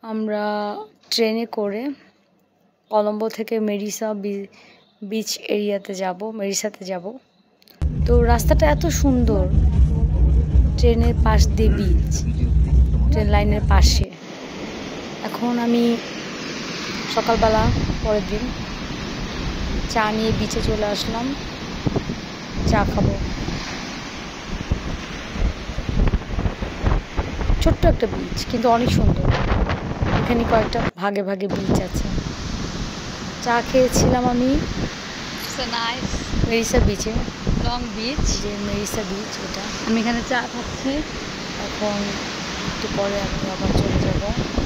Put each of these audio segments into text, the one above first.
আমরা ট্রেনে করে কলম্বো থেকে মেরিসা বিচ এরিয়াতে যাব, মেরিসাতে যাব। তো রাস্তাটা এত সুন্দর, ট্রেনের পাশ দিয়ে বিচ, ট্রেন লাইনের পাশে। এখন আমি সকালবেলা পরের দিন চা নিয়ে বিচে চলে আসলাম, চা খাবো। ছোট্ট একটা বিচ কিন্তু অনেক সুন্দর। এখানে কয়েকটা ভাগে ভাগে বিচ আছে। চা খেয়েছিলাম আমি মেরিসা বিচে, লং বিচ, যে মেরিসা বিচ ওটা। আমি এখানে চা খাচ্ছি। এখন একটু পরে আমি আবার চলে যাব।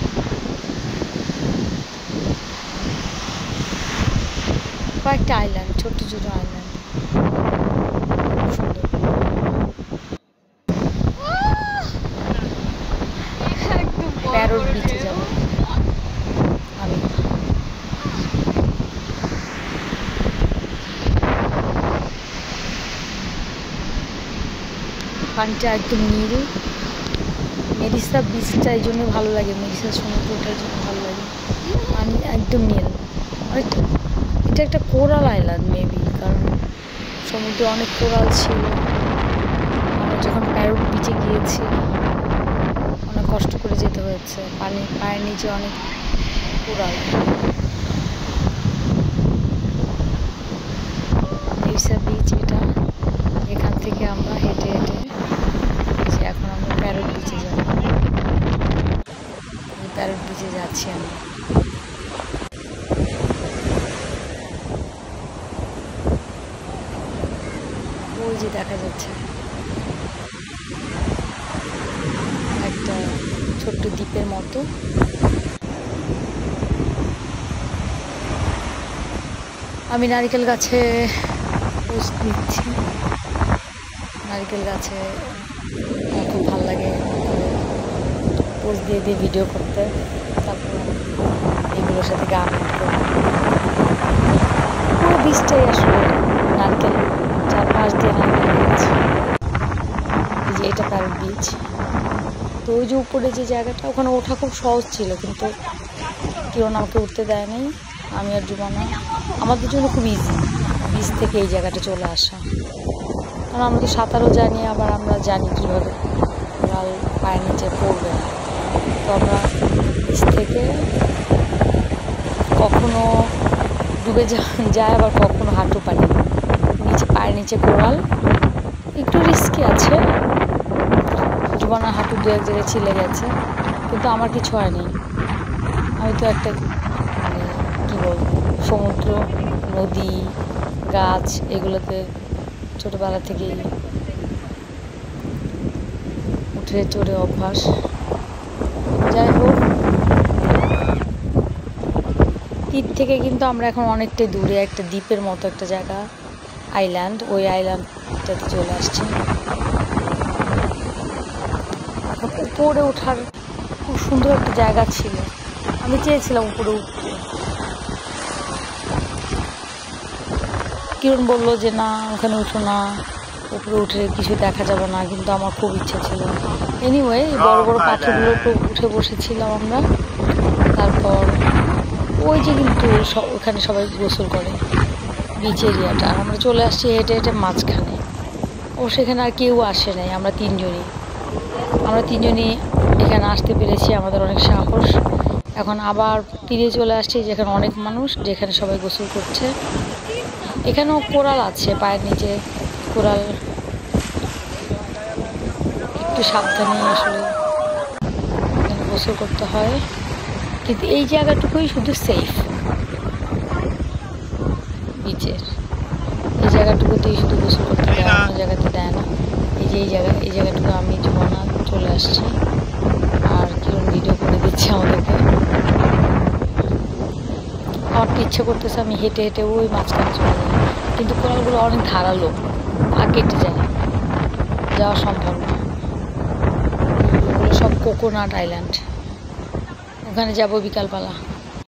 কয়েকটা আইল্যান্ড, ছোট্ট ছোট আইল্যান্ড, সুন্দর। প্যারট বিচে যাব আমি। পানিটা একদম নীল। মেরিসা বিচটা এই জন্য ভালো লাগে, মেরিসা সমুদ্রটা এই জন্য ভালো লাগে। পানি একদম নীল। এটা একটা কোরাল আইল্যান্ড মেবি, কারণ সমুদ্রে অনেক কোরাল ছিল। আমরা যখন প্যারট বিচে গিয়েছি অনেক কষ্ট করে যেতে হয়েছে, পায়ের নিচে অনেক কোরাল। মেরিসা বিচ এটা, এখান থেকে আমরা হেঁটে হেঁটে এখন আমরা প্যারট বিচে যাব। প্যারট বিচে যাচ্ছি আমি। ওই যে দেখা যাচ্ছে একটা ছোট্ট দ্বীপের মতো। আমি নারকেল গাছে পোস্ট দিচ্ছি। নারকেল গাছে খুব ভালো লাগে পোস্ট দিয়ে দিয়ে ভিডিও করতে, তারপর এগুলোর সাথে গান করতে। পুরো বীজটাই আসলে নারকেল, চারপাশ দিয়ে নারকেল গাছ। এই যে এটা প্যারট বিচ। তো ওই যে উপরে যে জায়গাটা, ওখানে ওঠা খুব সহজ ছিল, কিন্তু কিরণ আমাকে উঠতে দেয় নাই। আমি আর জুবানা, আমাদের জন্য খুব ইজি বিচ থেকে এই জায়গাটা চলে আসা, কারণ আমরা তো সাঁতারও জানি, আবার আমরা জানি কীভাবে কোরাল পায়ের নিচে পড়বে। তো আমরা বিচ থেকে কখনো ডুবে যায়, আবার কখনো হাঁটু পানি নিচে, পায়ের নিচে কোরাল। একটু রিস্কি আছে, জুবানার হাঁটু দু এক জায়গায় ছিলে গেছে, কিন্তু আমার কিছু হয়নি। আমি তো একটা মানে কী বলবো, সমুদ্র, নদী, গাছ এগুলোতে ছোটোবেলা থেকেই উঠে চড়ে অভ্যাস। যাই হোক, দ্বীপ থেকে কিন্তু আমরা এখন অনেকটাই দূরে, একটা দ্বীপের মতো একটা জায়গা, আইল্যান্ড, ওই আইল্যান্ডটাতে চলে আসছি। এখন উপরে ওঠার খুব সুন্দর একটা জায়গা ছিল, আমি চেয়েছিলাম উপরে উঠতে। কিরণ বললো যে না, ওখানে উঠো না, উপরে উঠে কিছু দেখা যাবে না, কিন্তু আমার খুব ইচ্ছা ছিল। এনিওয়ে, বড় বড় পাথরগুলোর উপর উঠে বসেছিলাম আমরা। তারপর ওই যে কিন্তু ওখানে সবাই গোসল করে, বিচ এরিয়াটা। আর আমরা চলে আসছি হেঁটে হেঁটে মাঝখানে। ও সেখানে আর কেউ আসে নাই, আমরা তিনজনই এখানে আসতে পেরেছি, আমাদের অনেক সাহস। এখন আবার তীরে চলে আসছি, যেখানে অনেক মানুষ, যেখানে সবাই গোসল করছে। এখানেও কোরাল আছে পায়ের নিচে, কোরাল। একটু সাবধানে আসলে এখানে গোসল করতে হয়, কিন্তু এই জায়গাটুকুই শুধু সেফ বিচের। এই জায়গাটুকুতেই শুধু গোসল করতে দেয়, অন্য জায়গাতে দেয় না। এই যে এই জায়গাটুকু আমি জুবানা চলে আসছি, আর কিরণ ভিডিও করে দিচ্ছে আমাদেরকে। আমার তো ইচ্ছে করতেছে আমি হেঁটে হেঁটে ওই মাঝখানে চলে যাই, কিন্তু কোরালগুলো অনেক ধারালো, পা কেটে যায়, যাওয়া সম্ভব না। ওগুলো সব কোকোনাট আইল্যান্ড, ওখানে যাবো বিকালবেলা।